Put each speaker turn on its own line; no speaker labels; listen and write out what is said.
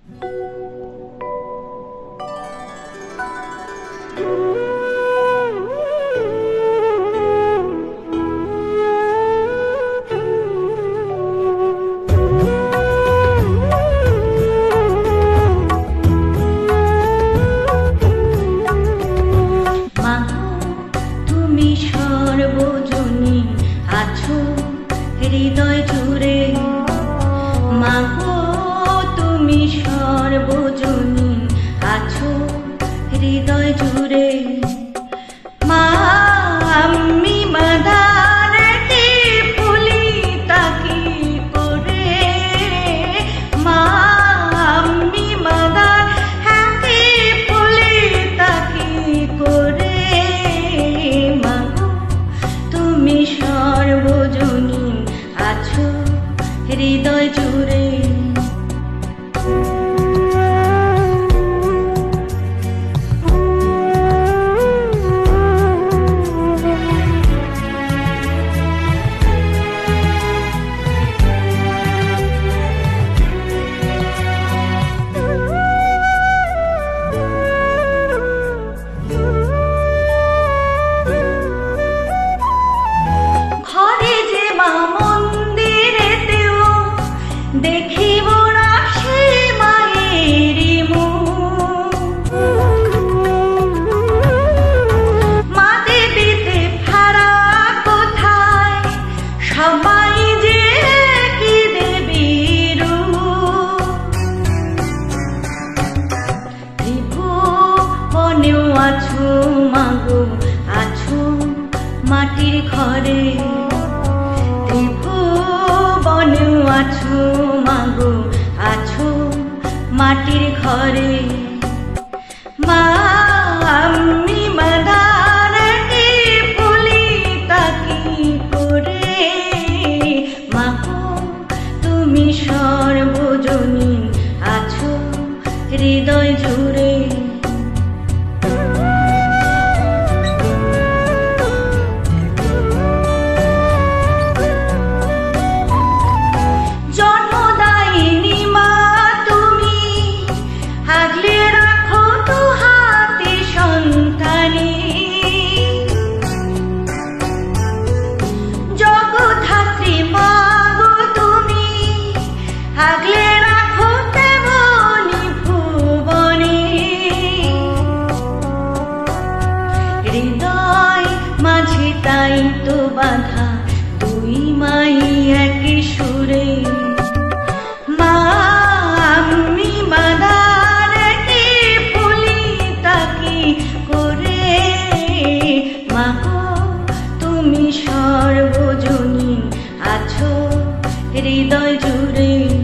সর্বজনীন আছো হৃদয় জুড়ে, মাগো তুমি সর্বজনীন আছো হৃদয় জুড়ে। মা আমি বাঁধারটি ফুলি তাকি করে, মা আমি বাঁধার হাতি ফুলি তাকি করে, তুমি সর্বজনীন আছো হৃদয় জুড়ে। দেখিব না সে মায়েরই মুখ, মা দেবীতে ফারা কোথায়, সবাই যে কি দেবীর ত্রিভুবনেও আছো মাগো, আছো মাটির ঘরে, ত্রিভুবনেও আছো মাগো, আছো মাটির ঘরে। মা আমি বাঁধারটি ফুলি তাকি করে, মাগো তুমি সর্বজনীন আছো হৃদয় জুড়ে। আগলে রাখো তেমনি ভুবনে, হৃদয় মাঝে তাই তো বাঁধা দুই মাই একই সুরে। মা আমি বাঁধারটি ফুলি তাকি করে, মাগো তুমি সর্বজনীন আছো হৃদয় জুড়ে।